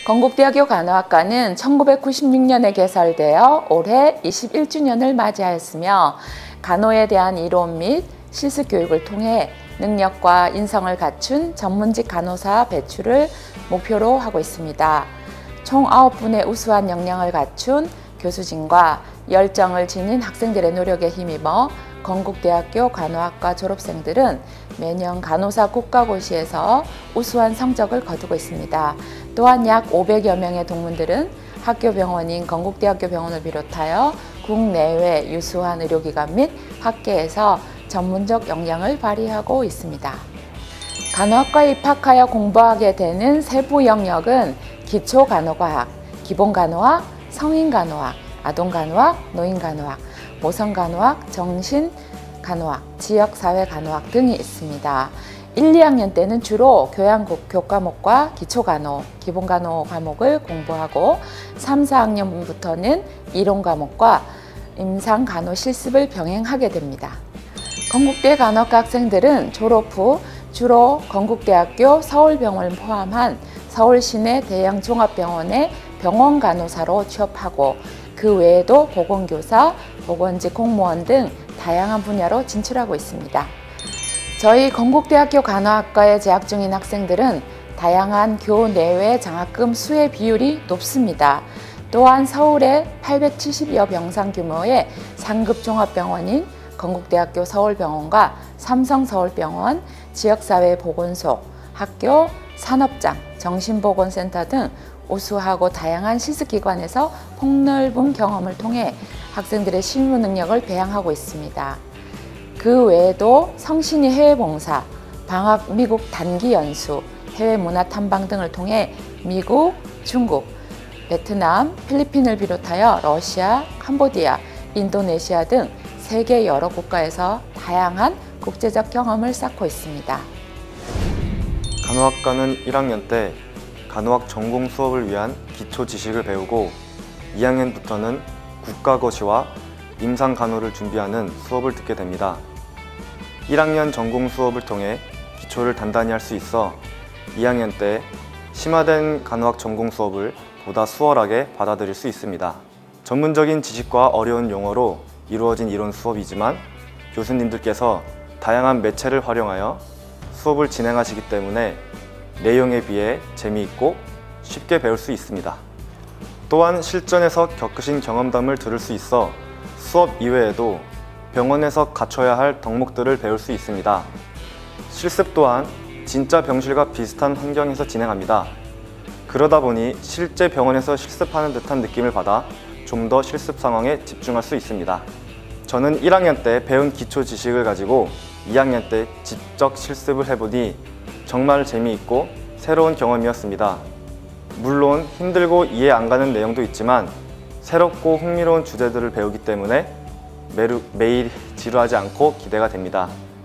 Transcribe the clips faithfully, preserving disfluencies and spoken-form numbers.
건국대학교 간호학과는 천구백구십육 년에 개설되어 올해 이십일 주년을 맞이하였으며 간호에 대한 이론 및 실습 교육을 통해 능력과 인성을 갖춘 전문직 간호사 배출을 목표로 하고 있습니다. 총 아홉 분의 우수한 역량을 갖춘 교수진과 열정을 지닌 학생들의 노력에 힘입어 건국대학교 간호학과 졸업생들은 매년 간호사 국가고시에서 우수한 성적을 거두고 있습니다. 또한 약 오백여 명의 동문들은 학교 병원인 건국대학교 병원을 비롯하여 국내외 유수한 의료기관 및 학계에서 전문적 역량을 발휘하고 있습니다. 간호학과에 입학하여 공부하게 되는 세부 영역은 기초간호과학, 기본간호학, 성인간호학, 아동간호학, 노인간호학, 모성간호학, 정신간호학, 지역사회간호학 등이 있습니다. 일, 이 학년 때는 주로 교양 교과목과 기초간호, 기본간호 과목을 공부하고 삼, 사 학년부터는 이론 과목과 임상간호 실습을 병행하게 됩니다. 건국대 간호학과 학생들은 졸업 후 주로 건국대학교 서울병원을 포함한 서울시내 대형 종합병원의 병원 간호사로 취업하고 그 외에도 보건교사, 보건직 공무원 등 다양한 분야로 진출하고 있습니다. 저희 건국대학교 간호학과에 재학 중인 학생들은 다양한 교내외 장학금 수혜 비율이 높습니다. 또한 서울의 팔백칠십여 병상 규모의 상급 종합병원인 건국대학교 서울병원과 삼성서울병원, 지역사회 보건소, 학교, 산업장, 정신보건센터 등 우수하고 다양한 실습기관에서 폭넓은 경험을 통해 학생들의 실무 능력을 배양하고 있습니다. 그 외에도 성신이 해외봉사, 방학 미국 단기 연수, 해외 문화 탐방 등을 통해 미국, 중국, 베트남, 필리핀을 비롯하여 러시아, 캄보디아, 인도네시아 등 세계 여러 국가에서 다양한 국제적 경험을 쌓고 있습니다. 간호학과는 일 학년 때 간호학 전공 수업을 위한 기초 지식을 배우고 이 학년부터는 국가고시와 임상간호를 준비하는 수업을 듣게 됩니다. 일 학년 전공 수업을 통해 기초를 단단히 할 수 있어 이 학년 때 심화된 간호학 전공 수업을 보다 수월하게 받아들일 수 있습니다. 전문적인 지식과 어려운 용어로 이루어진 이론 수업이지만 교수님들께서 다양한 매체를 활용하여 수업을 진행하시기 때문에 내용에 비해 재미있고 쉽게 배울 수 있습니다. 또한 실전에서 겪으신 경험담을 들을 수 있어 수업 이외에도 병원에서 갖춰야 할 덕목들을 배울 수 있습니다. 실습 또한 진짜 병실과 비슷한 환경에서 진행합니다. 그러다 보니 실제 병원에서 실습하는 듯한 느낌을 받아 좀 더 실습 상황에 집중할 수 있습니다. 저는 일 학년 때 배운 기초 지식을 가지고 이 학년 때 직접 실습을 해보니 정말 재미있고 새로운 경험이었습니다. 물론 힘들고 이해 안 가는 내용도 있지만 새롭고 흥미로운 주제들을 배우기 때문에 매루, 매일 지루하지 않고 기대가 됩니다.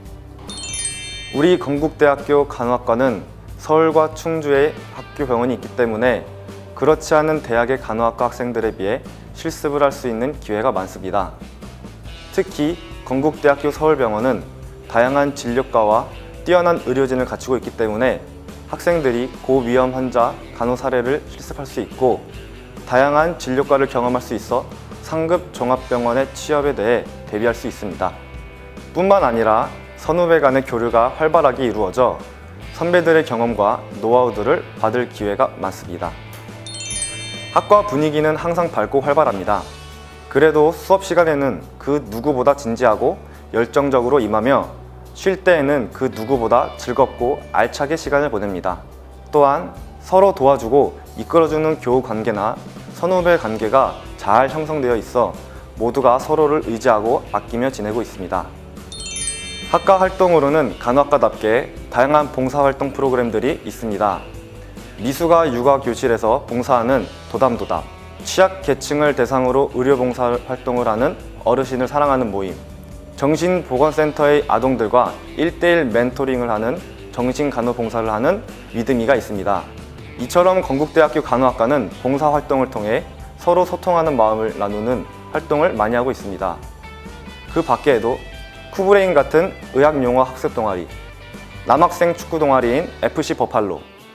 우리 건국대학교 간호학과는 서울과 충주에 학교 병원이 있기 때문에 그렇지 않은 대학의 간호학과 학생들에 비해 실습을 할 수 있는 기회가 많습니다. 특히 건국대학교 서울병원은 다양한 진료과와 뛰어난 의료진을 갖추고 있기 때문에 학생들이 고위험 환자 간호 사례를 실습할 수 있고 다양한 진료과를 경험할 수 있어 상급 종합병원의 취업에 대해 대비할 수 있습니다. 뿐만 아니라 선후배 간의 교류가 활발하게 이루어져 선배들의 경험과 노하우들을 받을 기회가 많습니다. 학과 분위기는 항상 밝고 활발합니다. 그래도 수업 시간에는 그 누구보다 진지하고 열정적으로 임하며 쉴 때에는 그 누구보다 즐겁고 알차게 시간을 보냅니다. 또한 서로 도와주고 이끌어주는 교우 관계나 선후배 관계가 잘 형성되어 있어 모두가 서로를 의지하고 아끼며 지내고 있습니다. 학과 활동으로는 간호학과답게 다양한 봉사활동 프로그램들이 있습니다. 미수가 육아교실에서 봉사하는 도담도담, 취약계층을 대상으로 의료봉사 활동을 하는 어르신을 사랑하는 모임, 정신보건센터의 아동들과 일 대일 멘토링을 하는 정신간호봉사를 하는 믿음이가 있습니다. 이처럼 건국대학교 간호학과는 봉사활동을 통해 서로 소통하는 마음을 나누는 활동을 많이 하고 있습니다. 그 밖에도 쿠브레인 같은 의학용어 학습 동아리, 남학생 축구 동아리인 에프씨 버팔로,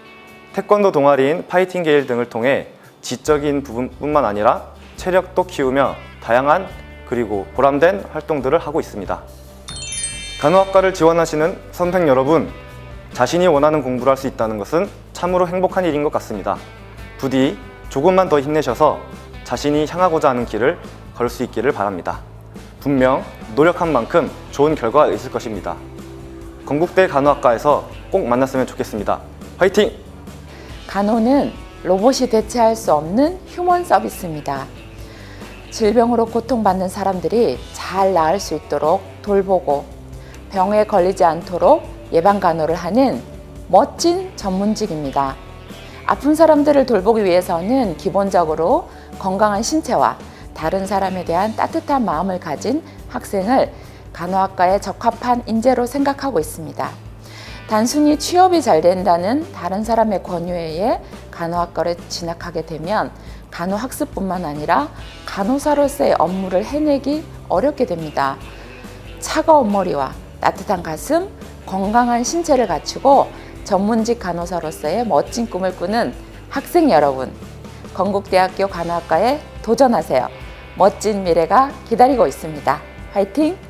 태권도 동아리인 파이팅 게일 등을 통해 지적인 부분뿐만 아니라 체력도 키우며 다양한 그리고 보람된 활동들을 하고 있습니다. 간호학과를 지원하시는 선생 여러분, 자신이 원하는 공부를 할 수 있다는 것은 참으로 행복한 일인 것 같습니다. 부디 조금만 더 힘내셔서 자신이 향하고자 하는 길을 걸 수 있기를 바랍니다. 분명 노력한 만큼 좋은 결과가 있을 것입니다. 건국대 간호학과에서 꼭 만났으면 좋겠습니다. 화이팅! 간호는 로봇이 대체할 수 없는 휴먼 서비스입니다. 질병으로 고통받는 사람들이 잘 나을 수 있도록 돌보고 병에 걸리지 않도록 예방간호를 하는 멋진 전문직입니다. 아픈 사람들을 돌보기 위해서는 기본적으로 건강한 신체와 다른 사람에 대한 따뜻한 마음을 가진 학생을 간호학과에 적합한 인재로 생각하고 있습니다. 단순히 취업이 잘 된다는 다른 사람의 권유에 의해 간호학과를 진학하게 되면 간호학습뿐만 아니라 간호사로서의 업무를 해내기 어렵게 됩니다. 차가운 머리와 따뜻한 가슴, 건강한 신체를 갖추고 전문직 간호사로서의 멋진 꿈을 꾸는 학생 여러분, 건국대학교 간호학과에 도전하세요. 멋진 미래가 기다리고 있습니다. 화이팅!